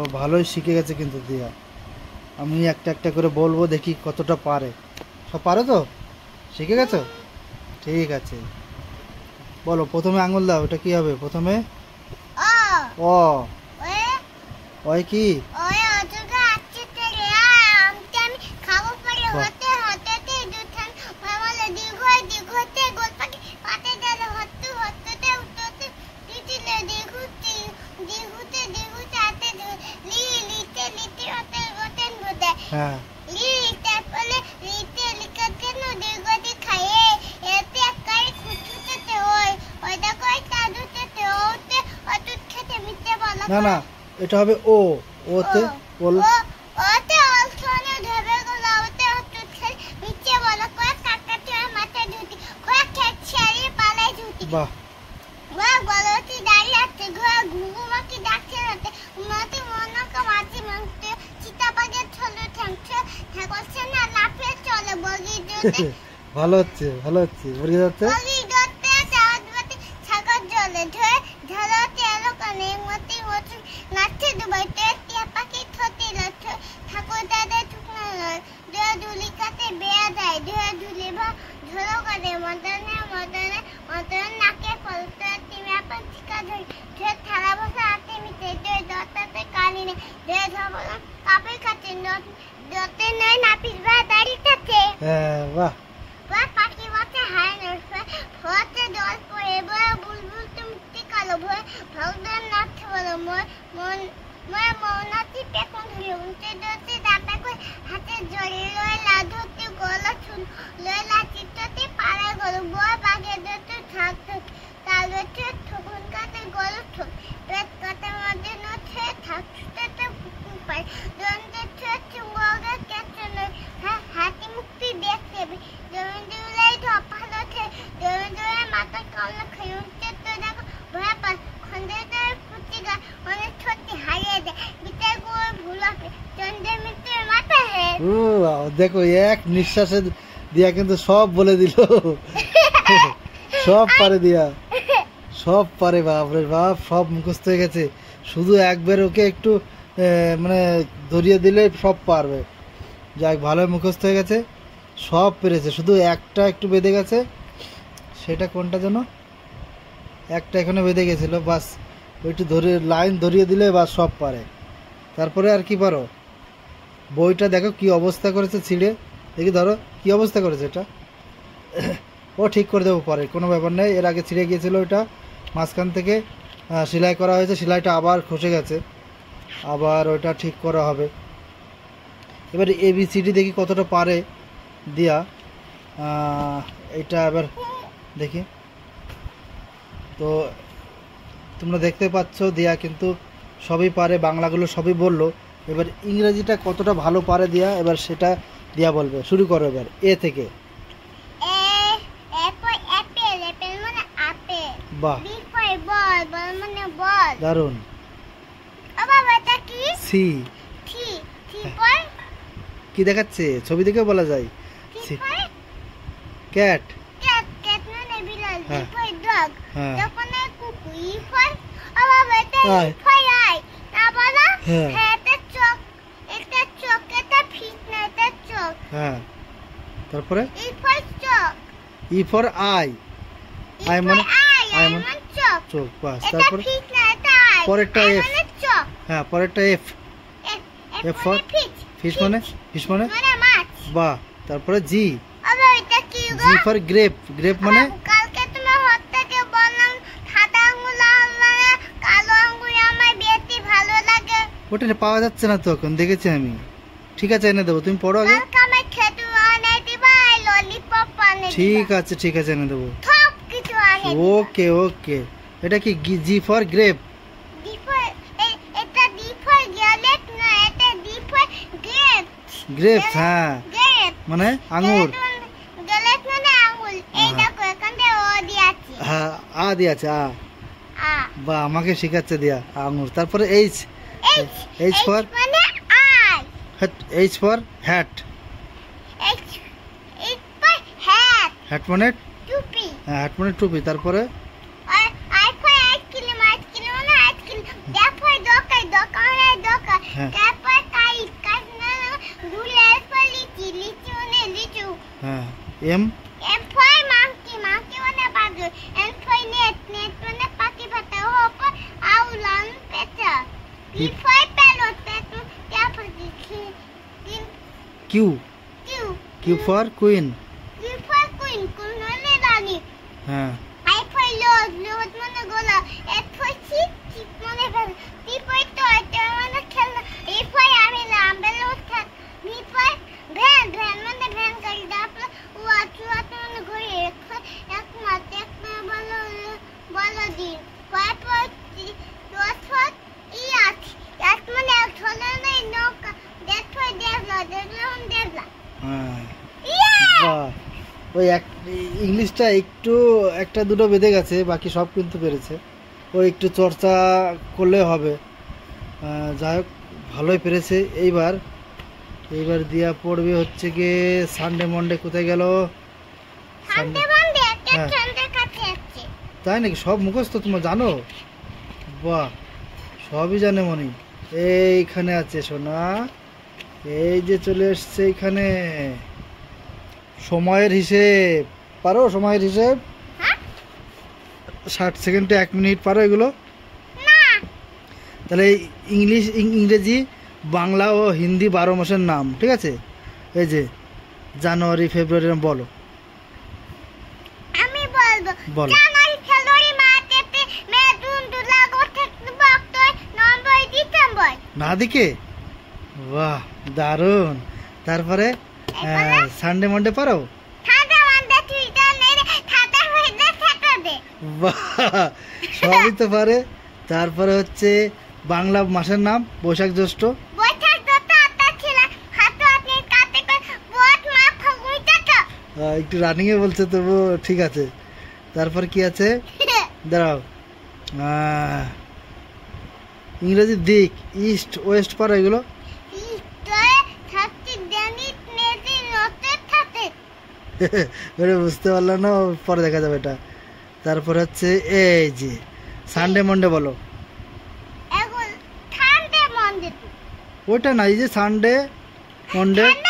ভালোই শিখে গেছে কিন্তু দিয়া। আমি একটা একটা করে বলবো, দেখি কতটা পারে। সব পারো তো? শিখে গেছো? ঠিক আছে, বলো প্রথমে আঙুল দাও। এটা কি হবে প্রথমে? অ। অয় কি? হ্যাঁ না না, এটা হবে ও। ওতে বল। বাহ, ভালো হচ্ছে ভালো হচ্ছে, বুঝে যাচ্ছে। হ্যাঁ বাহ, দেখো এক নিঃশ্বাসে দিয়া কিন্তু সব বলে দিল। সব পারে দিয়া, সব পারে। বাপরে বাপ, সব মুখস্থ হয়ে গেছে। শুধু একবার ওকে একটু মানে ধরিয়ে দিলে সব পারবে। যাক, ভালো মুখস্থ হয়ে গেছে, সব পেরেছে। শুধু একটা একটু বেঁধে গেছে, সেটা কোনটা যেন? একটা এখানে বেঁধে গেছিল, বাস একটু ধরে লাইন ধরিয়ে দিলে বাস সব পারে। তারপরে আর কি পারো? বইটা দেখো কি অবস্থা করেছে ছিঁড়ে। দেখি ধরো কি অবস্থা করেছে এটা। ও ঠিক করে দেবো পরে, কোনো ব্যাপার নেই। এর আগে ছিঁড়ে গিয়েছিল ওইটা, মাঝখান থেকে সেলাই করা হয়েছে, সেলাইটা আবার খসে গেছে, আবার ওইটা ঠিক করা হবে। এবার ABCD দেখি কতটা পারে দিয়া। এটা এবার দেখি। তো তোমরা দেখতে পাচ্ছ দিয়া কিন্তু সবই পারে, বাংলাগুলো সবই বললো। এবার ইংরেজিটা কতটা ভালো পারে দিয়া, এবার সেটা দিয়া বলবে। শুরু করো এবার এ থেকে। বাহ, দারুণ। সি। কি দেখাচ্ছে? ছবি দেখে বলা যায়। ক্যাট। হ্যাঁ, তারপরে ই ফর আই। আই মানে চোখ, বাস। তারপরে পরেরটা এফ। হ্যাঁ, পরেরটা এফ। এফ ফর ফিশ মানে? ফিশ মানে বাহ। তারপরে G. G for grape. Grape মানে? ওটা পাওয়া যাচ্ছে না তো এখন, দেখেছি আমি। ঠিক আছে, এনে দেবো, তুমি পড়ো আগে। ঠিক আছে ঠিক আছে, এনে দেবো। ওকে ওকে। এটা কি? জি ফর গ্রেপ। গ্রেপস, হ্যাঁ, মানে আঙ্গুর। হ্যাঁ, আ দিয়েছে, আ। বা আমাকে শেখাচ্ছে দিয়া আঙ্গুর। তারপরে H. H for? H for hat. Hat মানে? হ্যাঁ, হ্যাট মানে টুপি। তারপরে হ্যাঁ তারপর কাইট না গুলের পর লিচি মানে লিচু হ্যাঁ এম এম ফর মাংকি মানে বাদুর এন ফর নেট মানে পাখি পাতা ওপর আউলান পেটা পি ফর প্যারট তারপর Q Q Q for queen Q for queen মানে রানী হ্যাঁ আই ফর লোড মানে গোলা এফ ফর চিপ মানে টি ফর টয় মানে খেলনা এ ফর আমি লাম্বেল উঠা বি ফর ভ্যান মানে ভ্যান গাড়ি তারপর ওয়াচ মানে ঘুরে এক মাত্র বলো দিন তারপর দশ ফর ইয়াত ইয়াত মানে এক ধরনের নৌকা দেখলা হ্যাঁ বাহ ওই ইংলিশটা একটু একটা দুটো বেঁধে গেছে, বাকি সব কিন্তু পেরেছে। ওই একটু চর্চা করলে হবে। যাই হোক ভালোই পেরেছে। এইবার দিয়া পড়বে হচ্ছে গিয়ে সানডে মন্ডে। কোথায় গেল? তাই নাকি? সব মুখস্থ তোমার জানো? বাহ, সবই জানে মনি। এইখানে আছে সোনা, এই যে চলে এসছে এইখানে। সময়ের হিসেব পারো? সময়ের হিসেব 60 সেকেন্ডে 1 মিনিট পারো এগুলো? তাহলে ইংরেজি, বাংলা ও হিন্দি 12 মাসের নাম, ঠিক আছে? এই যে জানুয়ারি, ফেব্রুয়ারি বলো। আমি বলবো। বলো। January, February, March, April, May, June, July, August, September, October, November, December. না দিকে? বাহ, দারুণ। তারপরে সানডে মন্ডে পারো? Sunday, Monday, Tuesday, Wednesday, Thursday, Friday, Saturday. বাহ, সবই তো পারে। তারপরে হচ্ছে বাংলা মাসের নাম বৈশাখ, জ্যৈষ্ঠ। বৈশাখ, জ্যৈষ্ঠ, আষাঢ়, শ্রাবণ, ভাদ্র, আশ্বিন, কার্তিক, পৌষ, মাঘ, ফাল্গুন, চৈত্র। একটু রানিং এ বলছে তবু ঠিক আছে। তারপর কি আছে দাঁড়াও, ইংরেজি দিক, ইস্ট ওয়েস্ট পারো এগুলো? বুঝতে পারলাম না, পরে দেখা যাবে এটা। তারপর হচ্ছে এই যে সানডে মন্ডে বলো। ওইটা ওইটা না, এই যে সানডে মন্ডে।